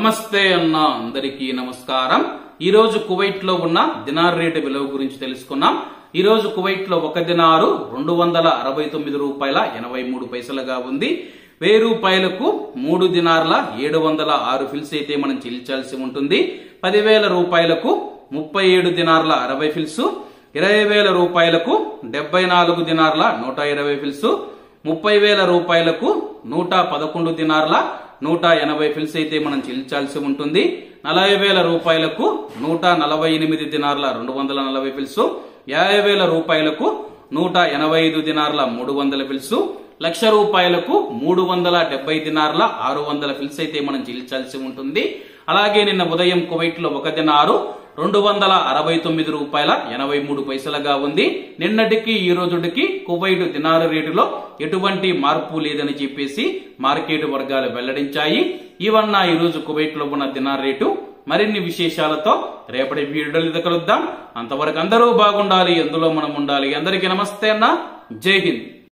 నమస్తే అన్న అందరికీ నమస్కారం। ఈ రోజు కువైట్ లో ఉన్న దినార్ రేటు విలువ గురించి తెలుసుకున్నాం। ఈ రోజు కువైట్ లో ఒక దినారు 269 రూపాయల 83 పైసలుగా ఉంది। 1000 రూపాయలకు 3 దినార్ల 706 ఫిల్స్ అయితే మనం చెల్లించాల్సి ఉంటుంది। 10,000 రూపాయలకు 37 దినార్ల 60 ఫిల్స్, 20,000 రూపాయలకు 74 దినార్ల 120 ఫిల్స్, 30,000 రూపాయలకు 111 దినార్ల 180 ఫిల్స్ అయితే మనం చెల్లించాల్సి ఉంటుంది। 40,000 రూపాయలకు 148 దినార్ల 240 ఫిల్స్, 50,000 రూపాయలకు 185 దినార్ల 300 ఫిల్స్, 1,00,000 రూపాయలకు 370 దినార్ల 600 ఫిల్స్ అయితే మనం చెల్లించాల్సి ఉంటుంది। అలాగే నిన్న ఉదయం కువైట్ లో ఒక దినారు 269 రూపాయల 83 పైసలుగా ఉంది। నిన్నటికి ఈ రోజుకి కువైట్ దినారు రేటులో ఎటువంటి మార్పు లేదని చెప్పేసి మార్కెట్ వర్గాలు వెల్లడించాయి। ఇవన్న ఈ రోజు కువైట్ లో ఉన్న దినార్ రేటు। మరిన్ని విశేషాలతో రేపటి వీడియోలో కలుద్దాం। అంతవరకు అందరూ బాగుండాలి, అందులో మనం ఉండాలి। అందరికీ నమస్తే అన్న, జై హింద్।